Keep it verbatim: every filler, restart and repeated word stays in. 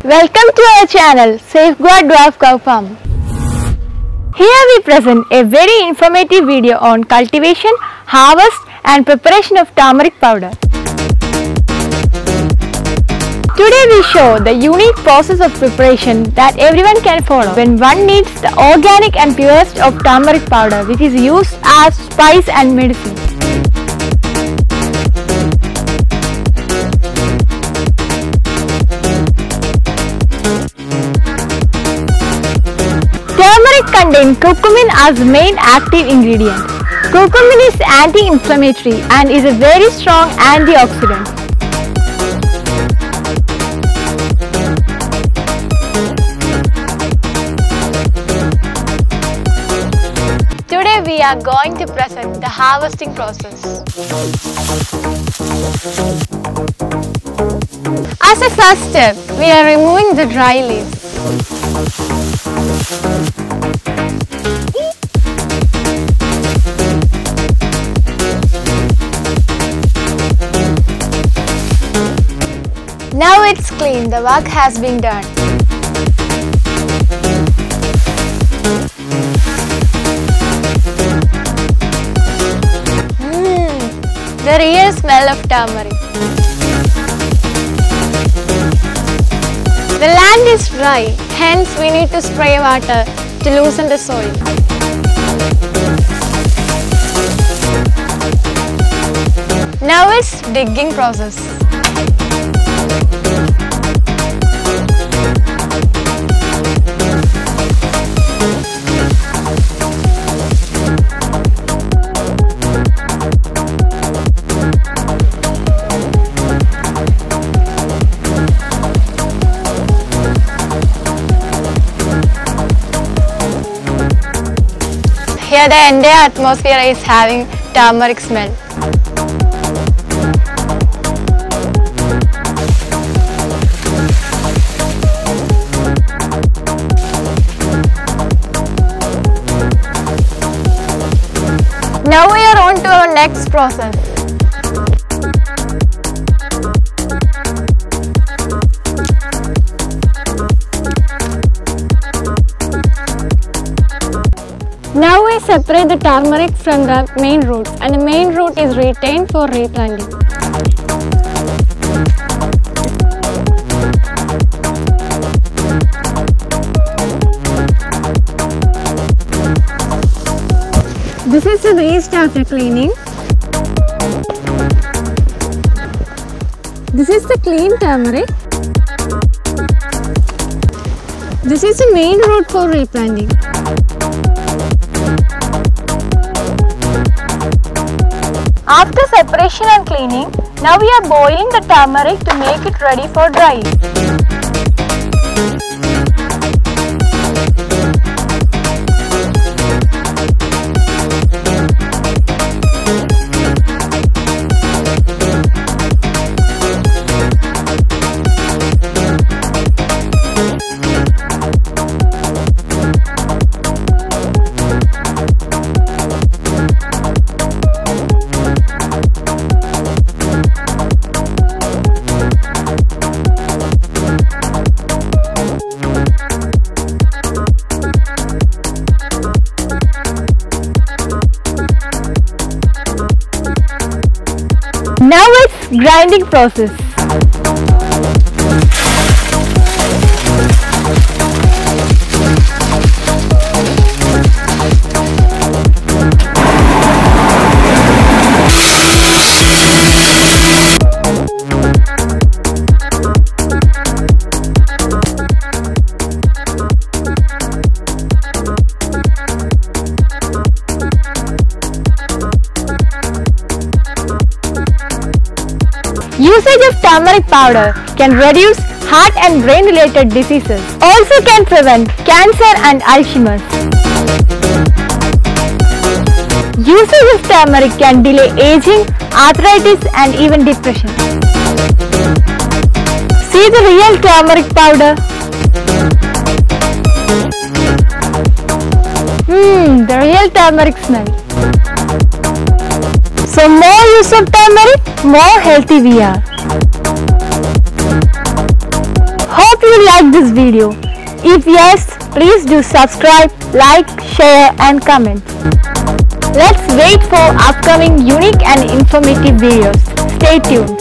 Welcome to our channel Safeguard Dwarf Cow Farm. Here we present a very informative video on cultivation, harvest and preparation of turmeric powder. Today we show the unique process of preparation that everyone can follow when one needs the organic and purest of turmeric powder, which is used as spice and medicine. Turmeric contains curcumin as main active ingredient. Curcumin is anti-inflammatory and is a very strong antioxidant. Today we are going to present the harvesting process. As a first step, we are removing the dry leaves. Now it's clean, the work has been done. Mmm, the real smell of turmeric. The land is dry, hence we need to spray water to loosen the soil. Now it's digging process. Here the entire atmosphere is having turmeric smell. Now we are on to our next process. Now we separate the turmeric from the main root, and the main root is retained for replanting. This is the waste after cleaning. This is the clean turmeric. This is the main root for replanting. After separation and cleaning, now we are boiling the turmeric to make it ready for drying. Now it's grinding process. Usage of turmeric powder can reduce heart and brain related diseases. Also can prevent cancer and Alzheimer's. Usage of turmeric can delay aging, arthritis and even depression. See the real turmeric powder. Mmm, the real turmeric smell. So more use of turmeric, more healthy we are. Hope you like this video. If yes, please do subscribe, like, share and comment. Let's wait for upcoming unique and informative videos. Stay tuned.